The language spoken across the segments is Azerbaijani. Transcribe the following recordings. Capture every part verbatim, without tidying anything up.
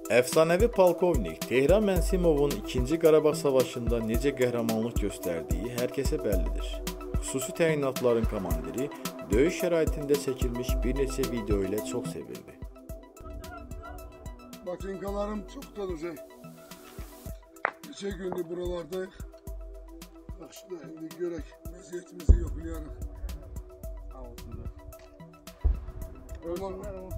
Əfsanəvi polkovnik Tehran Mənsimovun ikinci Qarabağ savaşında necə qəhrəmanlıq göstərdiyi hər kəsə bəllidir. Xüsusi təyinatların komandiri döyüş şəraitində çəkilmiş bir neçə video ilə çox sevildi. Batinkalarım çox dolacaq. Neçə gündür buralardayıq. Yaxşı da indi görək, vəziyyətimizi yoxlayarıq. Sağ olsunlar. Ölmanlar ama.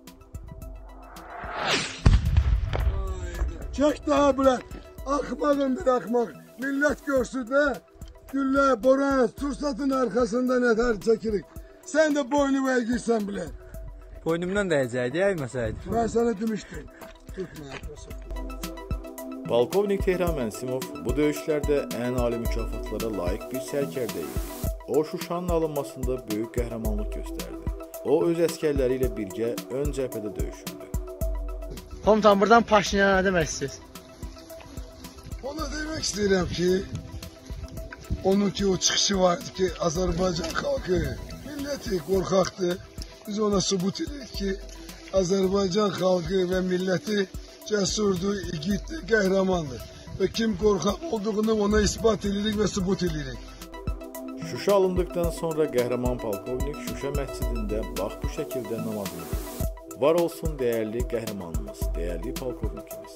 Çək daha bilən, axmağın bir axmaq, millət görsün də, güllə, boran, tursatın arxasında nətər çəkirik. Sən də boynu vəlgirsən bilən. Boynumdan dəyəcəkdi, əyməsiydi. Mən sənə demişdim, tutma. Polkovnik Tehran Mənsimov bu döyüşlərdə ən ali mükafatlara layiq bir sərkərdə idi. O, Şuşanın alınmasında böyük qəhrəmanlıq göstərdi. O, öz əskərləri ilə birgə ön cəbhədə döyüşürdü. Komutan, buradan Paşinyana nə demək istəyirsiniz? Ona demək istəyirəm ki, onun ki o çıxışı vardı ki, Azərbaycan xalqı, milləti qorxaqdır. Biz ona sübut edirik ki, Azərbaycan xalqı və milləti cəsurdur, igiddir, qəhrəmandır. Və kim qorxaq olduğunu ona ispat edirik və sübut edirik. Şuşa alındıktan sonra qəhrəman polkovnik Şuşa məscidində bax bu şəkildə namazını qıldı. Var olsun dəyərli qəhrəmanımız, dəyərli polkovnikimiz.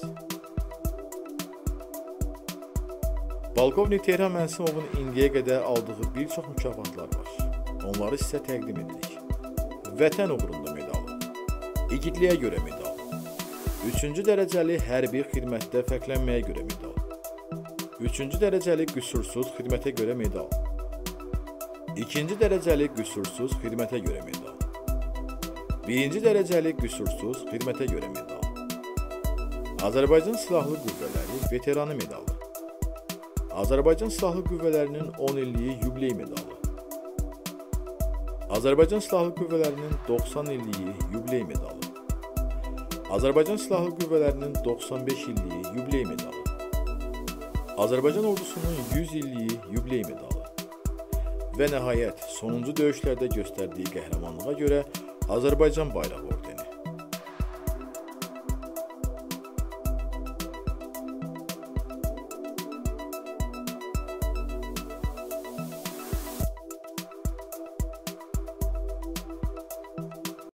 Polkovnik Tehran Mənsimovun indiyə qədər aldığı bir çox mükafatlar var. Onları sizə təqdim edirik. Vətən uğrunda medalı, igidliyə görə medalı, üçüncü dərəcəli hərbi xidmətdə fərqlənməyə görə medalı, üçüncü dərəcəli qüsursuz xidmətə görə medal, ikinci dərəcəli qüsursuz xidmətə görə medal, birinci dərəcəli qüsursuz xidmətə görə medal, Azərbaycan Silahlı Qüvvələri Veteranı medalı, Azərbaycan Silahlı Qüvvələrinin on illiyi yubiley medalı, Azərbaycan Silahlı Qüvvələrinin doxsan illiyi yubiley medalı, Azərbaycan Silahlı Qüvvələrinin doxsan beş illiyi yubiley medalı, Azərbaycan ordusunun yüz illiyi yubiley medalı və nəhayət sonuncu döyüşlərdə göstərdiyi qəhrəmanlığa görə Azərbaycan bayrağı